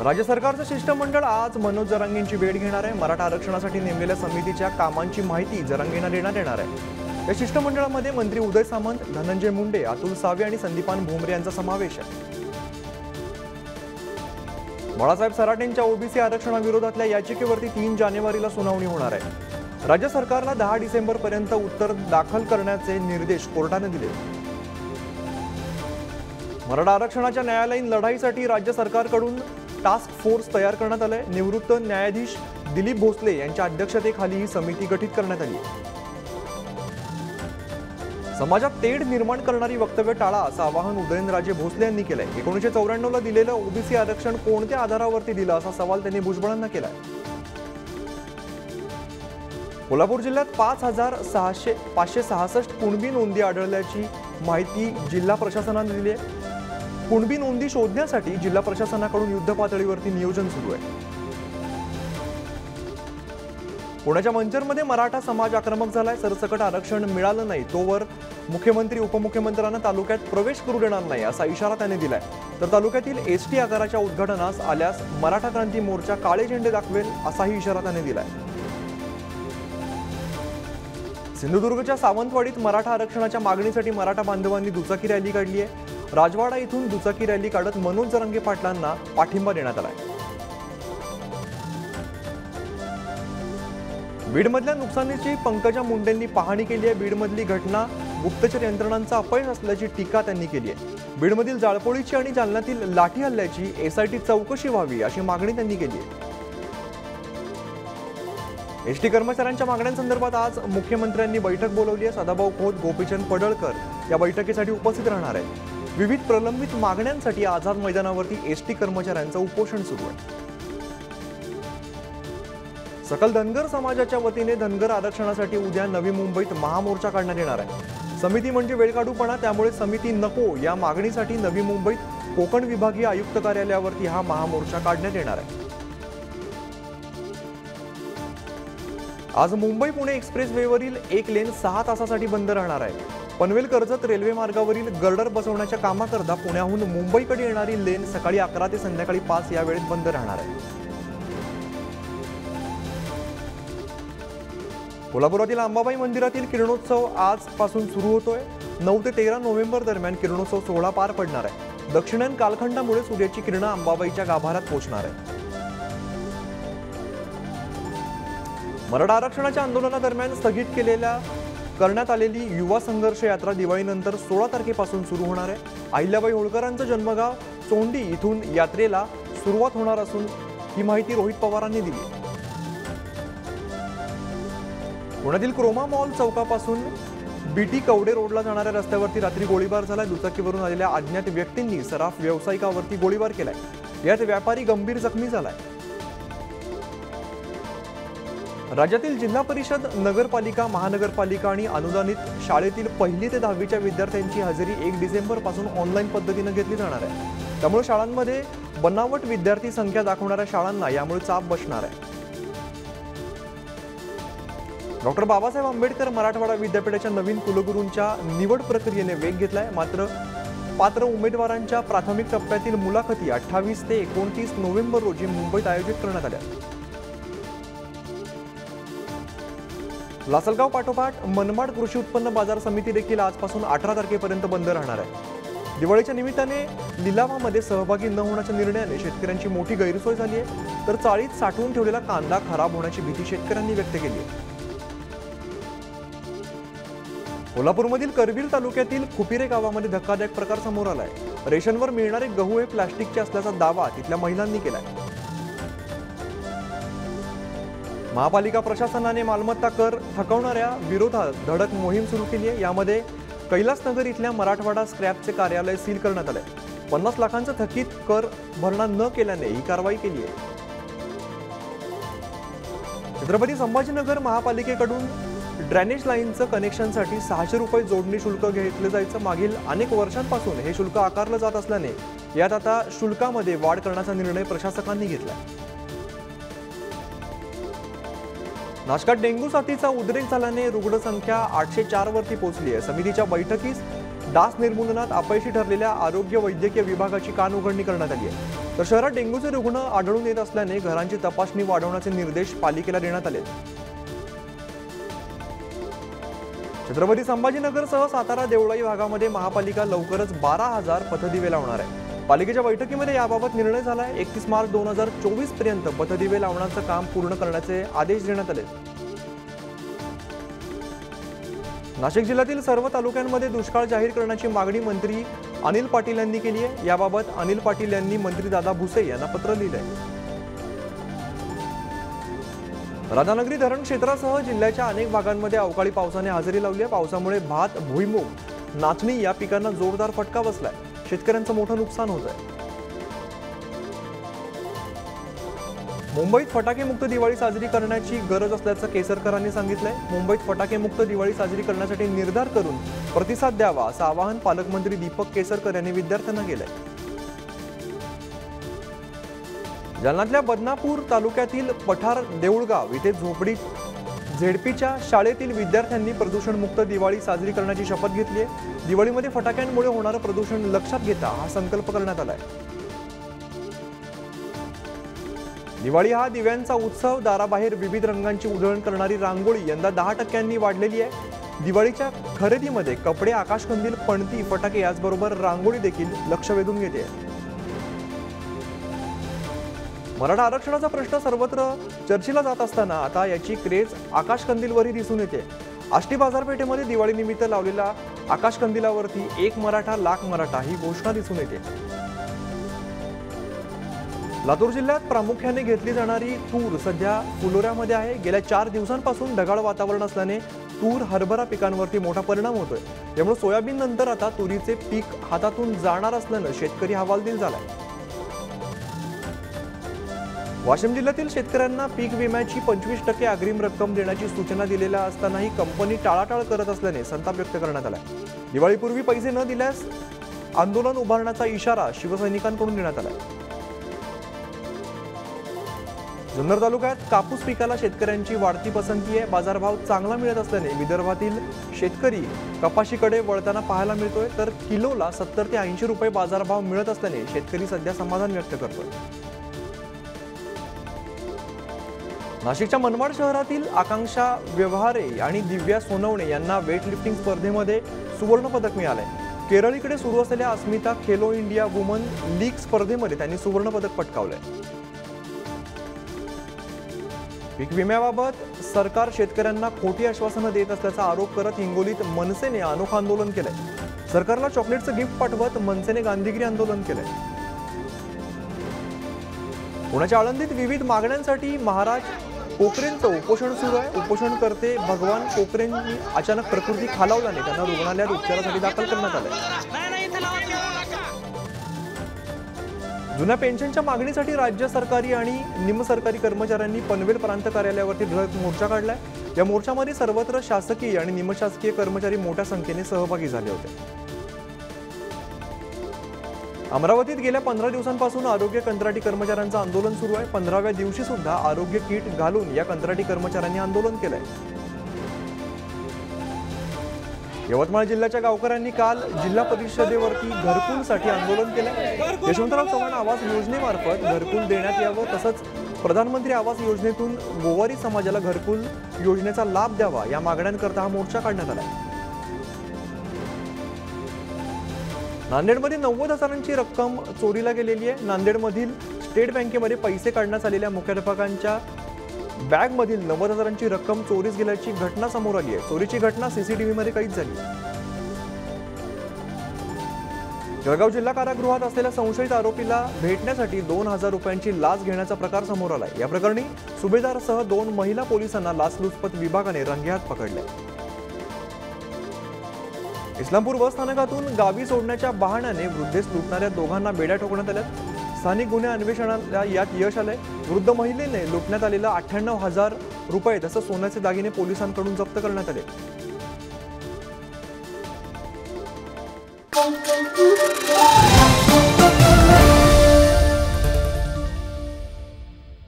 राज्य सरकारचं शिष्टमंडळ आज मनोज जरांगेंची भेट घेणार आहे। मराठा आरक्षणासाठी नेमलेल्या समितीच्या कामांची माहिती जरांगेंना देण्यात येणार आहे। या शिष्टमंडळामध्ये मंत्री उदय सामंत, धनंजय मुंडे, अतुल सावे आणि संदीपान भुमरे यांचा समावेश आहे। बाळासाहेब सराटेंच्या ओबीसी आरक्षणाविरोधातल्या याचिकेवरती 3 जानेवारीला सुनावणी होणार आहे। राज्य सरकारला 10 डिसेंबरपर्यंत उत्तर दाखल करण्याचे निर्देश कोर्टाने दिले। मराठा आरक्षणाच्या न्यायालयीन लढाईसाठी राज्य सरकारकडून टास्क फोर्स तयार करण्यात आले। निवृत्त न्यायाधीश दिलीप भोसले यांच्या अध्यक्षतेखाली ही समिती गठीत करण्यात आली। समाजात तेढ निर्माण करणारी वक्तव्य टाळा असं आवाहन उदयनराजे भोसले यांनी केलंय। 1994 ला दिलेलं ओबीसी आरक्षण कोणत्या आधारावरती दिलं असा सवाल त्यांनी भुजबळांना केलाय। कोल्हापूर जिल्ह्यात 5,566 कुणबी नोंदी आढळल्याची माहिती जिल्हा प्रशासनाने दिली आहे। कुणबी नोंदी शोधण्यासाठी जिल्हा प्रशासनाकडून युद्धपातळीवरती नियोजन सुरू आहे। पुण्याच्या मंचरमध्ये मराठा समाज आक्रमक झालाय। सरसकट आरक्षण मिळालं नाही तोवर मुख्यमंत्री उपमुख्यमंत्र्यांना तालुक्यात प्रवेश करू देणार नाही असा इशारा त्यांनी दिलाय। तर तालुक्यातील एसटी आगाराच्या उद्घाटनास आल्यास मराठा क्रांती मोर्चा काळे झेंडे दाखवेल असाही इशारा त्यांनी दिलाय। सिंधुदुर्गच्या सावंतवाडीत मराठा आरक्षणाच्या मागणीसाठी मराठा बांधवांनी दुचाकी रॅली काढली आहे। राजवाडा इथून दुचाकी रॅली काढत मनोज जरांगे पाटलांना पाठिंबा देण्यात आलाय। बीडमधल्या नुकसानीची पंकजा मुंडेंनी पाहणी केली आहे। बीडमधली घटना गुप्तचर यंत्रणांचा अपयश असल्याची टीका त्यांनी केली आहे। बीडमधील जाळपोळीची आणि जालन्यातील लाठी हल्ल्याची एसआयटी चौकशी व्हावी अशी मागणी त्यांनी केली आहे। एसटी कर्मचाऱ्यांच्या मागण्यांसंदर्भात आज मुख्यमंत्र्यांनी बैठक बोलावली आहे। सदाभाऊ खोत, गोपीचंद पडळकर या बैठकीसाठी उपस्थित राहणार आहेत। विविध प्रलंबित मागण्यांसाठी आझाद मैदानावरती एसटी कर्मचाऱ्यांचं उपोषण सुरू आहे। सकल धनगर समाजाच्या वतीने धनगर आरक्षणासाठी उद्या नवी मुंबईत महामोर्चा काढण्यात येणार आहे। समिती म्हणजे वेळकाढूपणा, त्यामुळे समिती नको या मागणीसाठी नवी मुंबईत कोकण विभागीय आयुक्त कार्यालयावरती हा महामोर्चा काढण्यात येणार आहे। आज मुंबई पुणे एक्सप्रेसवेवरील एक लेन 6 तासासाठी बंद राहणार आहे। पनवेल कर्जत रेल्वे मार्गावरील गर्डर बसवण्याच्या कामाकरता पुण्याहून मुंबईकडे येणारी लेन सकाळी 11 ते संध्याकाळी 5 या वेळेत बंद राहणार आहे। कोल्हापुरातील अंबाबाई मंदिरातील किरणोत्सव आजपासून सुरू होतोय। 9 ते 13 नोव्हेंबर दरम्यान किरणोत्सव सोहळा पार पडणार आहे। दक्षिणायन कालखंडामुळे सूर्याची किरणं अंबाबाईच्या गाभाऱ्यात पोहोचणार आहे। मराठा आरक्षणाच्या आंदोलनादरम्यान स्थगित करण्यात आलेली युवा संघर्ष यात्रा दिवाळीनंतर 16 तारखेपासून सुरू होणार आहे। अहिल्याबाई होळकरांचं जन्मगाव चोंडी इथून यात्रेला सुरुवात होणार असून ही माहिती रोहित पवारांनी दिली। पुण्यातील क्रोमा मॉल चौकापासून बीटी कवडे रोडला जाणाऱ्या रस्त्यावरती रात्री गोळीबार झाला। दुचाकीवरून आलेल्या अज्ञात व्यक्तींनी सराफ व्यावसायिकावरती गोळीबार केलाय। यात व्यापारी गंभीर जखमी झालाय। राज्यातील जिल्हा परिषद, नगरपालिका, महानगरपालिका आणि अनुदानित शाळेतील 1ली ते 10वीच्या विद्यार्थ्यांची हजेरी 1 डिसेंबरपासून ऑनलाईन पद्धतीने घेतली जाणार आहे। त्यामुळे शाळांमध्ये बनावट विद्यार्थी संख्या दाखवणाऱ्या शाळांना यामुळे चाप बसणार आहे। डॉक्टर बाबासाहेब आंबेडकर मराठवाडा विद्यापीठाच्या नवीन कुलगुरूंच्या निवड प्रक्रियेने वेग घेतलाय। मात्र पात्र उमेदवारांच्या प्राथमिक टप्प्यातील मुलाखती 28 ते 29 नोव्हेंबर रोजी मुंबईत आयोजित करण्यात आल्या। लासलगाव पाठोपाठ मनमाड कृषी उत्पन्न बाजार समिती देखील आजपासून 18 तारखेपर्यंत बंद राहणार आहे। दिवाळीच्या निमित्ताने लिलावामध्ये सहभागी न होण्याच्या निर्णयाने शेतकऱ्यांची मोठी गैरसोय झाली आहे। तर चाळीत साठवून ठेवलेला कांदा खराब होण्याची भीती शेतकऱ्यांनी व्यक्त केली आहे। कोल्हापूरमधील करवीर तालुक्यातील खुपिरे गावामध्ये धक्कादायक प्रकार समोर आलाय। रेशनवर मिळणारे गहू हे प्लास्टिकचे असल्याचा दावा तिथल्या महिलांनी केलाय। महापालिका प्रशासनाने मालमत्ता कर थकवणाऱ्या विरोधात धडक मोहीम सुरू केली आहे। यामध्ये कैलासनगर इथल्या मराठवाडा स्क्रॅपचे कार्यालय सील करण्यात आले। 50 लाखांचा थकीत कर भरणा न केल्याने ही कारवाई केली आहे। छत्रपती संभाजीनगर महापालिकेकडून ड्रेनेज लाईनचं कनेक्शनसाठी 600 रुपये जोडणी शुल्क घेतले जायचं। मागील अनेक वर्षांपासून हे शुल्क आकारलं जात असल्याने यात आता शुल्कामध्ये वाढ करण्याचा निर्णय प्रशासकांनी घेतला। नाशकात डेंग्यू साथीचा उद्रेक झाल्याने रुग्णसंख्या 804 वरती पोहोचली आहे। समितीच्या बैठकीस डास निर्मूलनात अपयशी ठरलेल्या आरोग्य वैद्यकीय विभागाची कानउघडणी करण्यात आली आहे। तर शहरात डेंग्यूचे रुग्ण आढळून येत असल्याने घरांची तपासणी वाढवण्याचे निर्देश पालिकेला देण्यात आले। छत्रपती संभाजीनगरसह सातारा देवळाई भागामध्ये महापालिका लवकरच 12,000 पथदिवे लावणार आहे। पालिकेच्या बैठकीमध्ये याबाबत निर्णय झाला आहे। 31 मार्च 2024 पर्यंत पथदिवे लावण्याचं काम पूर्ण करण्याचे आदेश देण्यात आले। नाशिक जिल्ह्यातील सर्व तालुक्यांमध्ये दुष्काळ जाहीर करण्याची मागणी मंत्री अनिल पाटील यांनी केली आहे। याबाबत अनिल पाटील यांनी मंत्री दादा भुसे यांना पत्र लिहिले आहे। राधानगरी धरण क्षेत्रासह जिल्ह्याच्या अनेक भागांमध्ये अवकाळी पावसाने हजेरी लावली आहे। पावसामुळे भात, भुईमूग, नाचणी या पिकांना जोरदार फटका बसलाय। शेतकऱ्यांचं मोठं नुकसान होत आहे। मुंबईत फटाके मुक्त दिवाळी साजरी करण्याची गरज असल्याचं केसरकरांनी सांगितलंय। मुंबईत फटाके मुक्त दिवाळी साजरी करण्यासाठी निर्धार करून प्रतिसाद द्यावा असं आवाहन पालकमंत्री दीपक केसरकर यांनी विद्यार्थ्यांना केलंय। जालन्यातल्या बदनापूर तालुक्यातील पठार देऊळगाव इथे झोपडीत झेडपीच्या शाळेतील विद्यार्थ्यांनी प्रदूषणमुक्त दिवाळी साजरी करण्याची शपथ घेतली आहे। दिवाळीमध्ये फटाक्यांमुळे होणारं प्रदूषण लक्षात घेता हा संकल्प करण्यात आलाय। दिवाळी हा दिव्यांचा उत्सव। दाराबाहेर विविध रंगांची उधळण करणारी रांगोळी यंदा 10% वाढलेली आहे। दिवाळीच्या खरेदीमध्ये कपडे, आकाशकंदील, पणती, फटाके याचबरोबर रांगोळी देखील लक्ष वेधून घेते। मराठा आरक्षणाचा प्रश्न सर्वत्र चर्चेला जात असताना आता याची क्रेज आकाशकंदीलवरही दिसून येते। आष्टी बाजारपेठेमध्ये दिवाळीनिमित्त लावलेल्या आकाशकंदिलावरती एक मराठा लाख मराठा ही घोषणा दिसून येते। लातूर जिल्ह्यात प्रामुख्याने घेतली जाणारी तूर सध्या फुलोऱ्यामध्ये आहे। गेल्या 4 दिवसांपासून ढगाळ वातावरण असल्याने तूर, हरभरा पिकांवरती मोठा परिणाम होतोय। त्यामुळे सोयाबीन नंतर आता तुरीचे पीक हातातून जाणार असल्याने शेतकरी हवालदिल झालाय। वाशिम जिल्ह्यातील शेतकऱ्यांना पीक विम्याची 25% अग्रिम रक्कम देण्याची सूचना दिलेल्या असतानाही कंपनी टाळाटाळ करत असल्याने संताप व्यक्त करण्यात आलाय। दिवाळीपूर्वी पैसे न दिल्यास आंदोलन उभारण्याचा इशारा शिवसैनिकांकडून देण्यात आलाय। जुन्नर तालुक्यात कापूस पिकाला शेतकऱ्यांची वाढती पसंती आहे। बाजारभाव चांगला मिळत असल्याने विदर्भातील शेतकरी कपाशीकडे वळताना पाहायला मिळतोय। तर किलोला 70 ते 80 रुपये बाजारभाव मिळत असल्याने शेतकरी सध्या समाधान व्यक्त करतोय। नाशिकच्या मनमाड शहरातील आकांक्षा व्यवहारे आणि दिव्या सोनवणे यांना वेटलिफ्टिंग स्पर्धेमध्ये सुवर्ण पदक मिळाले। केरळीकडे सुरू असलेल्या Asmita Khelo India women league स्पर्धेमध्ये त्यांनी सुवर्ण पदक पटकावले। पीक विम्याबाबत सरकार शेतकऱ्यांना खोटी आश्वासनं देत असल्याचा आरोप करत हिंगोलीत मनसेने अनोखं आंदोलन केलंय। सरकारला चॉकलेटचं गिफ्ट पाठवत मनसेने गांधीगिरी आंदोलन केलंय। पुण्याच्या आळंदीत विविध मागण्यांसाठी महाराज कोकरेंचं उपोषण सुरू आहे। उपोषणकर्ते भगवान कोकरेंनी अचानक प्रकृती खालावल्याने त्यांना रुग्णालयात उपचारासाठी दाखल करण्यात आले। जुन्या पेन्शनच्या मागणीसाठी राज्य सरकारी आणि निमसरकारी कर्मचाऱ्यांनी पनवेल प्रांत कार्यालयावरती धडक मोर्चा काढलाय। या मोर्चामध्ये सर्वत्र शासकीय आणि निमशासकीय कर्मचारी मोठ्या संख्येने सहभागी झाले होते। अमरावतीत गेल्या 15 दिवसांपासून आरोग्य कंत्राटी कर्मचाऱ्यांचं आंदोलन सुरू आहे। 15व्या दिवशी सुद्धा आरोग्य किट घालून या कंत्राटी कर्मचाऱ्यांनी आंदोलन केलंय। यवतमाळ जिल्ह्याच्या गावकऱ्यांनी काल जिल्हा परिषदेवरती घरकुलसाठी आंदोलन केलंय। यशवंतराव चव्हाण आवास योजनेमार्फत घरकुल देण्यात यावं, तसंच प्रधानमंत्री आवास योजनेतून गोवारी समाजाला घरकुल योजनेचा लाभ द्यावा या मागण्यांकरता हा मोर्चा काढण्यात आला। नांदेडमध्ये 90,000ची रक्कम चोरीला गेलेली आहे। नांदेडमधील स्टेट बँकेमध्ये पैसे काढण्यात आलेल्या मुख्याध्यापकांच्या बॅगमधील 90,000ची रक्कम चोरीस गेल्याची घटना समोर आली आहे। चोरीची घटना सीसीटीव्हीमध्ये कैद झाली। जळगाव जिल्हा कारागृहात असलेल्या संशयित आरोपीला भेटण्यासाठी 2,000 रुपयांची लाच घेण्याचा प्रकार समोर आलाय। या प्रकरणी सुभेदारसह 2 महिला पोलिसांना लाचलुचपत विभागाने रंगेहात पकडले। इस्लामपूर बस स्थानकातून गावी सोडण्याच्या बहाण्याने वृद्धेस लुटणाऱ्या दोघांना बेड्या ठोकण्यात आल्या। स्थानिक गुन्हे अन्वेषणाला यात यश आलंय। वृद्ध महिलेने लुटण्यात आलेला 98,000 रुपये तसंच सोन्याचे दागिने पोलिसांकडून जप्त करण्यात आले।